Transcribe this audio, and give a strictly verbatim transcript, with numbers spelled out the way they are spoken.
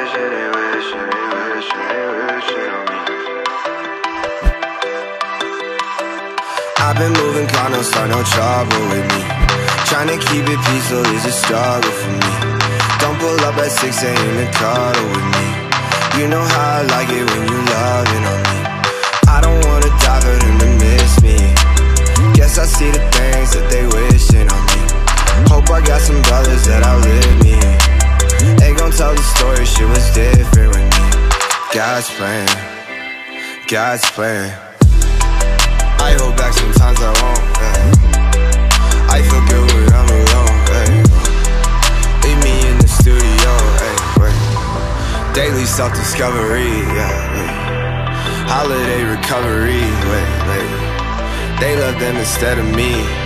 wishing, they wishing, they wishing, they wishing on me. I've been moving calm, don't start no trouble with me. Trying to keep it peaceful is a struggle for me. Don't pull up at six A M and cuddle with me. You know how I like it when you loving on me. I don't wanna die for them to miss me. Guess I see the things that they wishing on me. Hope I got some brothers that outlive me. They gon' tell the story, shit was different with me. God's plan, God's plan. I hold back sometimes I won't, yeah. I feel good when I'm alone, hey. Leave me in the studio, hey, wait. Daily self-discovery, yeah, hey. Holiday recovery, wait, wait. They love them instead of me.